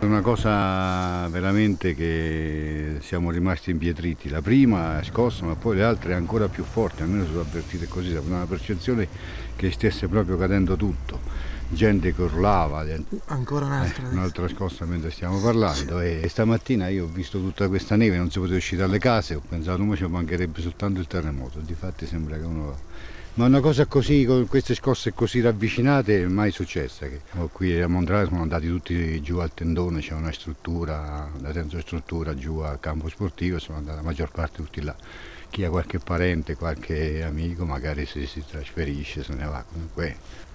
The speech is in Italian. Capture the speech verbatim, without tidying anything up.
È una cosa veramente che siamo rimasti impietriti. La prima è scossa, ma poi le altre ancora più forti, almeno sono avvertite così, da una percezione che stesse proprio cadendo tutto. Gente che urlava, gente... Ancora un'altra. Eh, un'altra scossa mentre stiamo parlando e stamattina io ho visto tutta questa neve, non si poteva uscire dalle case, ho pensato ma ci mancherebbe soltanto il terremoto, difatti sembra che uno... Ma una cosa così, con queste scosse così ravvicinate, è mai successa. Che qui a Montrale sono andati tutti giù al tendone, c'è una struttura, la senza struttura giù al campo sportivo, sono andati la maggior parte tutti là. Chi ha qualche parente, qualche amico magari si, si trasferisce, se ne va comunque.